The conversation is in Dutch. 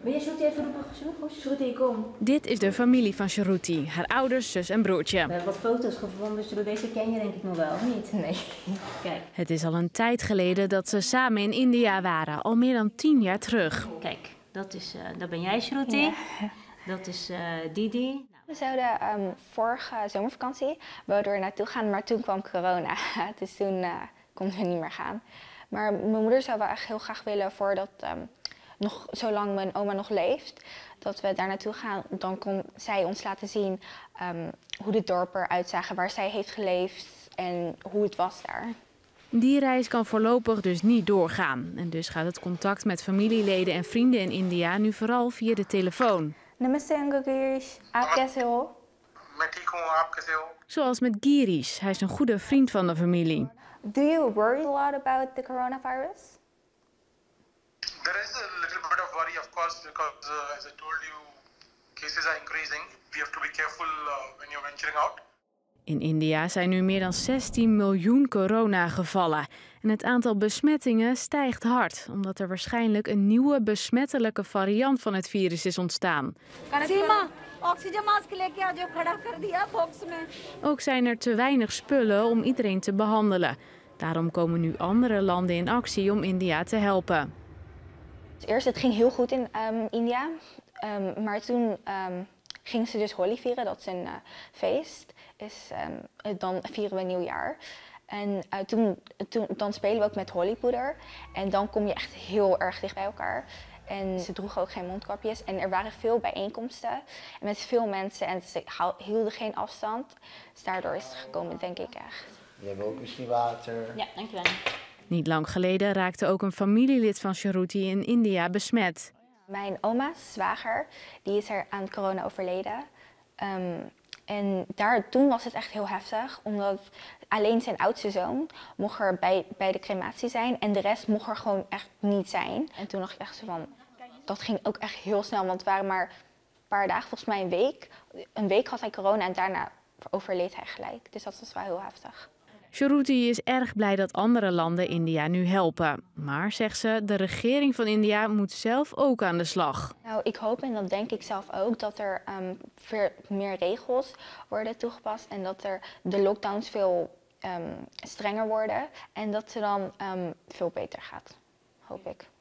Wil je Shruti even roepen? Shruti, kom. Dit is de familie van Shruti, haar ouders, zus en broertje. We hebben wat foto's gevonden, Shruti. Deze ken je denk ik nog wel, of niet? Nee. Kijk. Het is al een tijd geleden dat ze samen in India waren, al meer dan 10 jaar terug. Kijk, dat ben jij, Shruti. Ja. Dat is Didi. We zouden vorige zomervakantie wouden we er naartoe gaan, maar toen kwam corona. Dus toen konden we niet meer gaan. Maar mijn moeder zou wel echt heel graag willen, voordat nog zolang mijn oma nog leeft, dat we daar naartoe gaan. Dan kon zij ons laten zien hoe de dorpen eruit zagen, waar zij heeft geleefd en hoe het was daar. Die reis kan voorlopig dus niet doorgaan. En dus gaat het contact met familieleden en vrienden in India nu vooral via de telefoon. Namaste Uncle Girish, aap kaise ho? Zoals met Girish, hij is een goede vriend van de familie. Do you worry a lot about the coronavirus? There is a little bit of worry, of course, because as I told you, cases are increasing. We have to be careful when you're venturing out. In India zijn nu meer dan 16 miljoen coronagevallen. En het aantal besmettingen stijgt hard, omdat er waarschijnlijk een nieuwe besmettelijke variant van het virus is ontstaan. Ook zijn er te weinig spullen om iedereen te behandelen. Daarom komen nu andere landen in actie om India te helpen. Eerst, het ging heel goed in India, maar toen gingen ze dus Holi vieren, dat is een feest. Dan vieren we nieuwjaar. En dan spelen we ook met Holipoeder. En dan kom je echt heel erg dicht bij elkaar. En ze droegen ook geen mondkapjes. En er waren veel bijeenkomsten met veel mensen en ze hielden geen afstand. Dus daardoor is het gekomen, denk ik echt. Je hebt ook misschien water. Ja, dankjewel. Niet lang geleden raakte ook een familielid van Shruti in India besmet. Mijn oma's zwager, die is er aan corona overleden. En toen was het echt heel heftig, omdat alleen zijn oudste zoon mocht er bij de crematie zijn en de rest mocht er gewoon echt niet zijn. En toen dacht ik echt zo van, dat ging ook echt heel snel, want het waren maar een paar dagen, volgens mij een week. Een week had hij corona en daarna overleed hij gelijk. Dus dat was wel heel heftig. Shruti is erg blij dat andere landen India nu helpen. Maar, zegt ze, de regering van India moet zelf ook aan de slag. Nou, ik hoop, en dat denk ik zelf ook, dat er meer regels worden toegepast. En dat de lockdowns veel strenger worden. En dat het dan veel beter gaat, hoop ik.